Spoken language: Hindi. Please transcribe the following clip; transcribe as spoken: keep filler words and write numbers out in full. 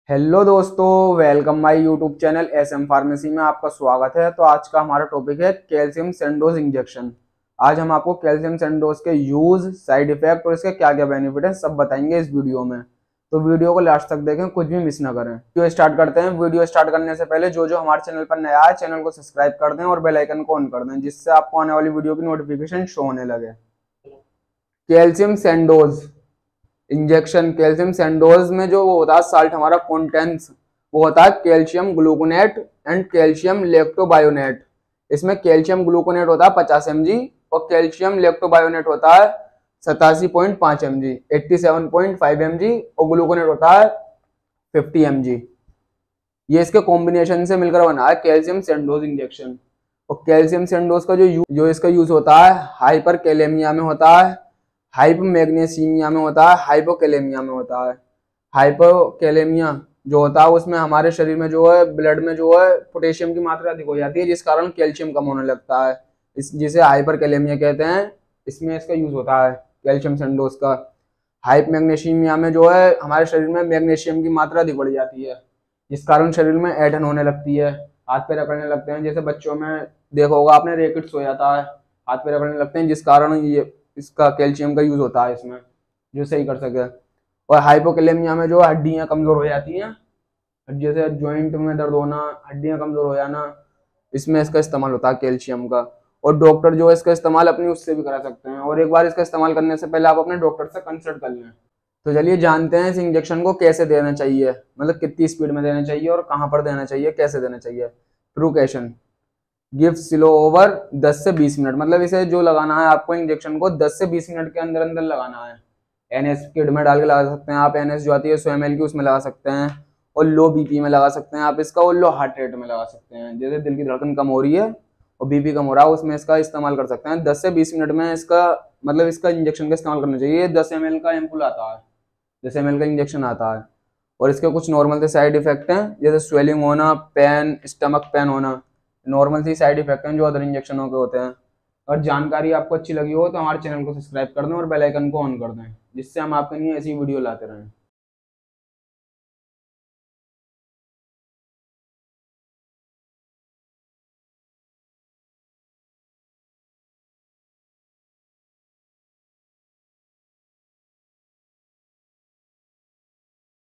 हेलो दोस्तों, welcome my YouTube channel S M pharmacy में आपका स्वागत है। तो आज का हमारा टॉपिक है कैल्शियम सैंडोज इंजेक्शन। आज हम आपको कैल्शियम सैंडोज के यूज, साइड इफेक्ट और इसके क्या क्या बेनिफिट है सब बताएंगे इस वीडियो में। तो वीडियो को लास्ट तक देखें, कुछ भी मिस ना करें। वीडियो स्टार्ट करते हैं। वीडियो स्टार्ट करने से पहले जो जो हमारे चैनल पर नया है, चैनल को सब्सक्राइब कर दें और बेल आइकन को ऑन कर दें, जिससे आपको आने वाली वीडियो की नोटिफिकेशन शो होने लगे। Calcium Sandoz injection. Calcium Sandoz में जो वो होता है साल्ट हमारा कॉन्टेंट्स, वो होता है calcium gluconate and calcium lactobionate. इसमें कैल्शियम ग्लूकोनेट होता है पचास एम जी और कैल्शियम लेक्टोबायोनेट होता है सतासी पॉइंट पांच M G, eighty seven point five M G, और ग्लूकोनेट होता है फिफ्टी एम जी। ये इसके कॉम्बिनेशन से मिलकर बना है कैल्शियम सैंडोज इंजेक्शन। और कैल्शियम सैंडोज का जो यूज जो इसका यूज होता है हाइपर कैलेमिया में होता है, हाइपोमैग्नीसीमिया में होता है, हाइपोकैलेमिया में होता है। हाइपोकैलेमिया जो होता है उसमें हमारे शरीर में जो है ब्लड में जो है पोटेशियम की मात्रा अधिक हो जाती है, जिस कारण कैल्शियम कम होने लगता है, इस जिसे हाइपरकैलेमिया कहते हैं। इसमें इसका यूज होता है कैल्शियम सैंडोज का। हाइपोमैग्नीसीमिया में जो है हमारे शरीर में मैग्नीशियम की मात्रा अधिक बढ़ जाती है, जिस कारण शरीर में ऐंठन होने लगती है, हाथ पैर अकड़ने लगते हैं। जैसे बच्चों में देखा होगा आपने, रेकिट्स हो जाता है, हाथ पैर अकड़ने लगते हैं, जिस कारण ये इसका कैल्शियम का यूज होता है इसमें, जो सही कर सके। और हाइपोकैलेमिया में जो हड्डियां कमजोर हो जाती हैं, जैसे ज्वाइंट में दर्द होना, हड्डियां कमजोर हो जाना, इसमें इसका इस्तेमाल होता है कैल्शियम का। और डॉक्टर जो है इसका इस्तेमाल अपनी उससे भी करा सकते हैं, और एक बार इसका इस्तेमाल करने से पहले आप अपने डॉक्टर से कंसल्ट कर लें। तो चलिए जानते हैं इस इंजेक्शन को कैसे देना चाहिए, मतलब कितनी स्पीड में देना चाहिए और कहाँ पर देना चाहिए, कैसे देना चाहिए। प्रिकॉशन गिव स्लो ओवर दस से बीस मिनट, मतलब इसे जो लगाना है आपको इंजेक्शन को दस से बीस मिनट के अंदर अंदर लगाना है। एनएस किट में डाल के लगा सकते हैं आप, एनएस जो आती है सौ एम एल की उसमें लगा सकते हैं, और लो बीपी में लगा सकते हैं आप इसका, और लो हार्ट रेट में लगा सकते हैं। जैसे दिल की धड़कन कम हो रही है और बीपी कम हो रहा है, उसमें इसका इस्तेमाल कर सकते हैं। दस से बीस मिनट में इसका मतलब इसका इंजेक्शन का इस्तेमाल करना चाहिए। दस एम एल का एम्पूल आता है, दस एम एल का इंजेक्शन आता है। और इसके कुछ नॉर्मल से साइड इफेक्ट हैं, जैसे स्वेलिंग होना, पेन, स्टमक पेन होना, नॉर्मल सी साइड इफेक्ट हैं जो अदर इंजेक्शनों के होते हैं। अगर जानकारी आपको अच्छी लगी हो तो हमारे चैनल को सब्सक्राइब कर दें और बेल आइकन को ऑन कर दें, जिससे हम आपके लिए ऐसी वीडियो लाते रहें।